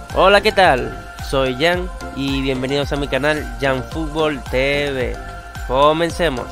Hola, ¿qué tal? Soy Jan y bienvenidos a mi canal Jan Fútbol TV. Comencemos.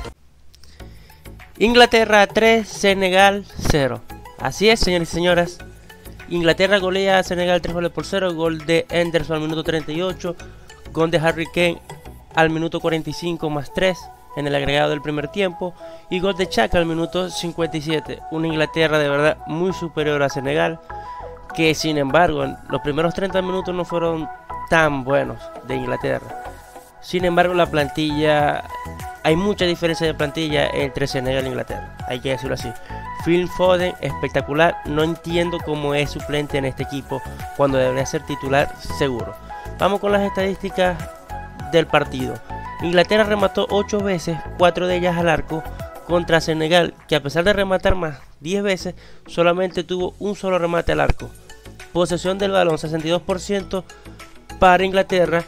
Inglaterra 3, Senegal 0. Así es, señores y señoras. Inglaterra golea a Senegal 3 goles por 0. Gol de Henderson al minuto 38. Gol de Harry Kane al minuto 45 más 3 en el agregado del primer tiempo. Y gol de Xhaka al minuto 57. Una Inglaterra de verdad muy superior a Senegal, que sin embargo en los primeros 30 minutos no fueron tan buenos de Inglaterra. Sin embargo, la plantilla, hay mucha diferencia de plantilla entre Senegal e Inglaterra, hay que decirlo así. Phil Foden, espectacular. No entiendo cómo es suplente en este equipo cuando debería ser titular seguro. Vamos con las estadísticas del partido. Inglaterra remató 8 veces, 4 de ellas al arco, contra Senegal, que a pesar de rematar más 10 veces, solamente tuvo un solo remate al arco. Posesión del balón 62% para Inglaterra,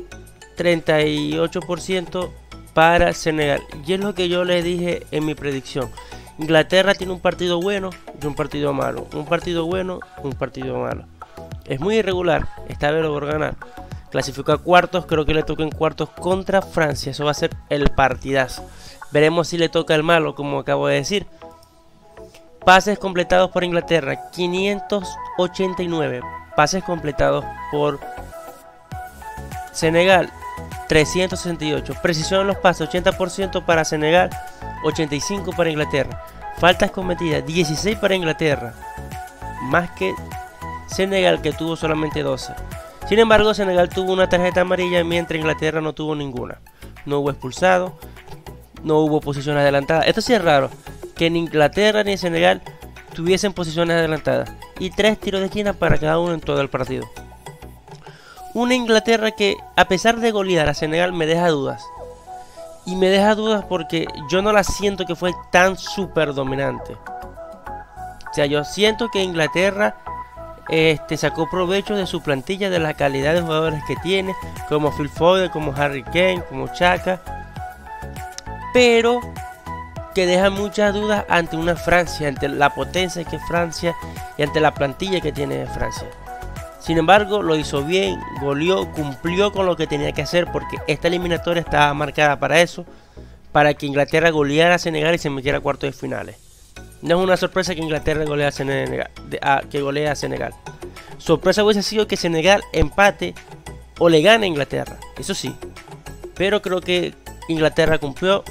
38% para Senegal. Y es lo que yo les dije en mi predicción. Inglaterra tiene un partido bueno y un partido malo. Un partido bueno, un partido malo. Es muy irregular. Esta vez lo va a ganar. Clasificó a cuartos. Creo que le toca en cuartos contra Francia. Eso va a ser el partidazo. Veremos si le toca el malo, como acabo de decir. Pases completados por Inglaterra, 589. Pases completados por Senegal, 368. Precisión en los pases, 80% para Senegal, 85% para Inglaterra. Faltas cometidas, 16 para Inglaterra, más que Senegal, que tuvo solamente 12. Sin embargo, Senegal tuvo una tarjeta amarilla, mientras Inglaterra no tuvo ninguna. No hubo expulsado, no hubo posición adelantada. Esto sí es raro, que ni Inglaterra ni Senegal tuviesen posiciones adelantadas, y 3 tiros de esquina para cada uno en todo el partido. Una Inglaterra que, a pesar de golear a Senegal, me deja dudas. Y me deja dudas porque yo no la siento que fue tan súper dominante. O sea, yo siento que Inglaterra sacó provecho de su plantilla, de la calidad de jugadores que tiene, como Phil Foden, como Harry Kane, como Xhaka, pero que deja muchas dudas ante una Francia, ante la potencia que es Francia y ante la plantilla que tiene Francia. Sin embargo, lo hizo bien, goleó, cumplió con lo que tenía que hacer, porque esta eliminatoria estaba marcada para eso, para que Inglaterra goleara a Senegal y se metiera a cuartos de finales. No es una sorpresa que Inglaterra golea a Senegal, Sorpresa hubiese sido que Senegal empate o le gane a Inglaterra, eso sí. Pero creo que Inglaterra cumplió,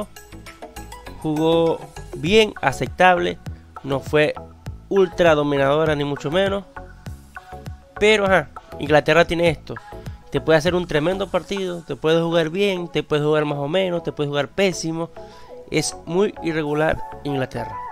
jugó bien, aceptable, no fue ultra dominadora ni mucho menos. Pero Inglaterra tiene esto: te puede hacer un tremendo partido, te puede jugar bien, te puede jugar más o menos, te puede jugar pésimo. Es muy irregular Inglaterra.